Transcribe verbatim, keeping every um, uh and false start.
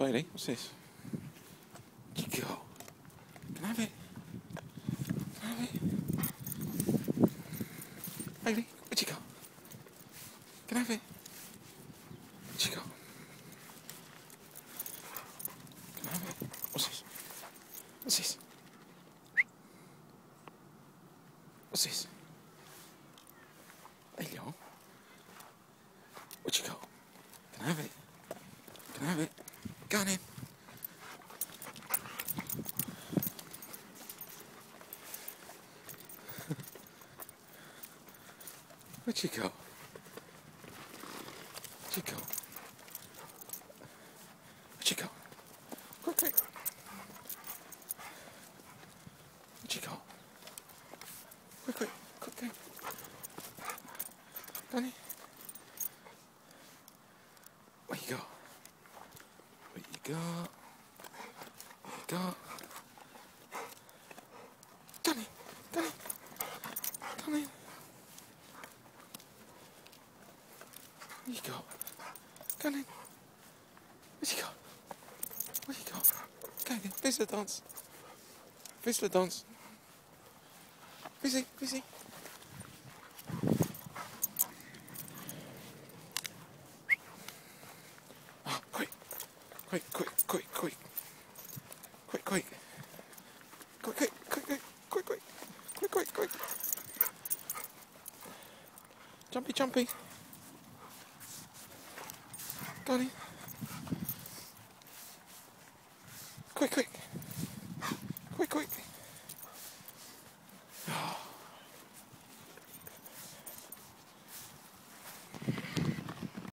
Bailey, what's this? Where'd you go? Can I have it? Can I have it? Bailey, where'd you go? Can I have it? Where'd you go? Can I have it? What's this? What's this? What's this? There you go. Where'd you go? Can I have it? Can I have it? Go on in. Where'd you go? Where'd you go? Where'd you go? Quick, quick. Where'd you go? Quick, quick, quick, quick. Danny. Where you go? Where you go? Where you go? Danny, Danny, Danny. Where you go? Go on in. Where'd you go? Where'd you go? Go again. Vizla dance. Vizla dance. Busy, busy. Oh, quick. Quick, quick, quick, quick. Quick, quick. Quick, quick, quick, quick, quick, quick. Quick, quick, quick. Jumpy, jumpy. Go on in.